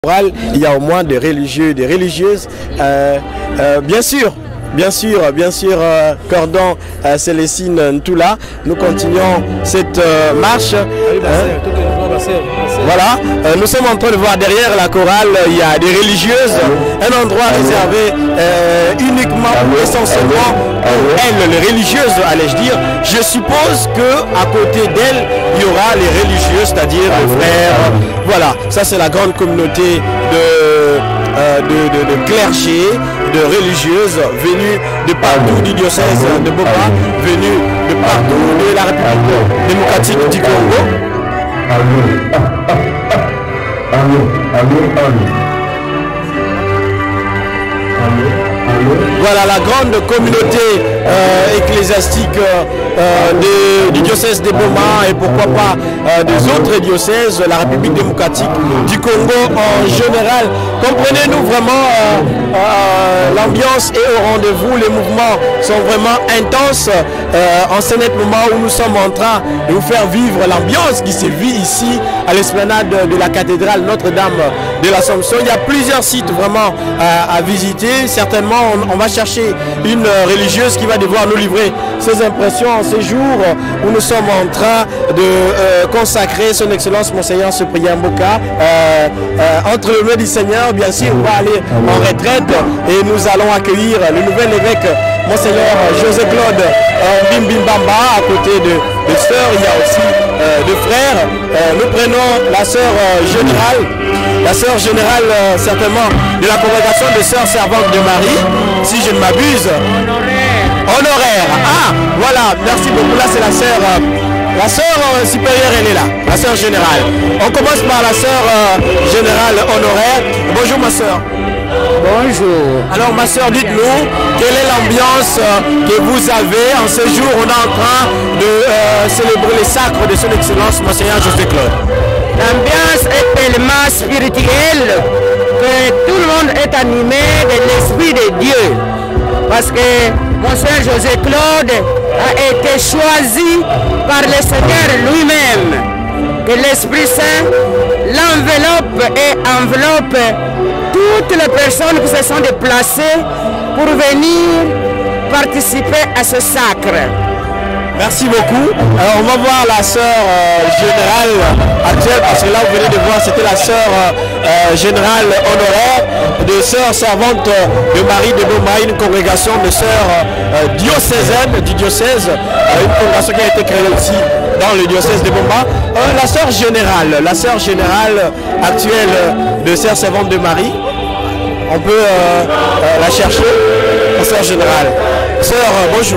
Il y a au moins des religieux, des religieuses, bien sûr, Cordon Célestine Ntoula. Nous continuons cette marche. Voilà, nous sommes en train de voir derrière la chorale, il y a des religieuses, un endroit réservé uniquement, essentiellement pour elles, les religieuses, allais-je dire. Je suppose qu'à côté d'elles, il y aura les religieux, c'est-à-dire les frères. Voilà, ça c'est la grande communauté de clergés, de religieuses venues de partout du diocèse de Boma, venues de partout de la République démocratique du Congo. Voilà la grande communauté ecclésiastique du diocèse de Boma et pourquoi pas des autres diocèses, la République démocratique du Congo en général. Comprenez-nous vraiment, l'ambiance est au rendez-vous, les mouvements sont vraiment intenses en ce net moment où nous sommes en train de vous faire vivre l'ambiance qui se vit ici à l'esplanade de la cathédrale Notre-Dame de l'Assomption. Il y a plusieurs sites vraiment à visiter. Certainement, on va chercher une religieuse qui va devoir nous livrer ses impressions en ces jours où nous sommes en train de consacrer son Excellence Monseigneur Cyprien Mboka. Entre le mains du Seigneur, bien sûr, on va aller en retraite et nous allons accueillir le nouvel évêque Monseigneur José-Claude Mbimbamba à côté de sœurs. Il y a aussi de frères. Nous prenons la sœur générale, certainement de la congrégation des sœurs servantes de Marie, si je ne m'abuse. Honoraire. Ah, voilà, merci beaucoup. Là, c'est la sœur supérieure, elle est là, la sœur générale. On commence par la sœur générale honoraire. Bonjour ma sœur. Bonjour. Alors ma sœur, dites-nous, quelle est l'ambiance que vous avez en ce jour? On est en train de célébrer les sacres de son Excellence Monseigneur José-Claude. L'ambiance est tellement spirituelle que tout le monde est animé de l'Esprit de Dieu. Parce que Monseigneur José-Claude a été choisi par le Seigneur lui-même. Que l'Esprit Saint l'enveloppe et enveloppe toutes les personnes qui se sont déplacées pour venir participer à ce sacre. Merci beaucoup. Alors on va voir la sœur générale actuelle, parce que là vous venez de voir, c'était la sœur générale honoraire de sœurs servantes de Marie de Boma, une congrégation de sœurs diocésaines du diocèse, une congrégation qui a été créée aussi dans le diocèse de Boma. La sœur générale actuelle de sœurs servantes de Marie, on peut la chercher, la sœur générale. Sœur, bonjour.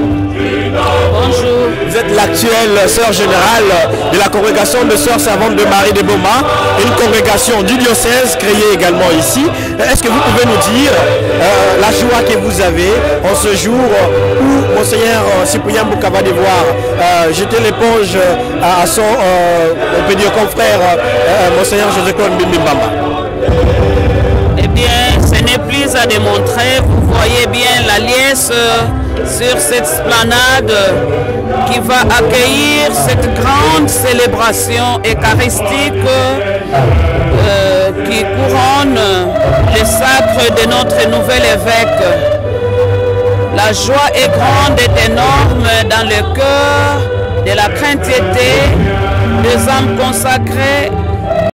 Bonjour. Vous êtes l'actuelle sœur générale de la congrégation de sœurs servantes de Marie de Boma, une congrégation du diocèse créée également ici. Est-ce que vous pouvez nous dire la joie que vous avez en ce jour où Monseigneur Cyprien Mboka va devoir jeter l'éponge à son on peut dire confrère Monseigneur José-Claude Mbimbamba? Eh bien, ce n'est plus à démontrer. Vous voyez bien la liesse sur cette esplanade qui va accueillir cette grande célébration eucharistique qui couronne le sacre de notre nouvel évêque. La joie est grande et énorme dans le cœur de la craintièté des âmes consacrées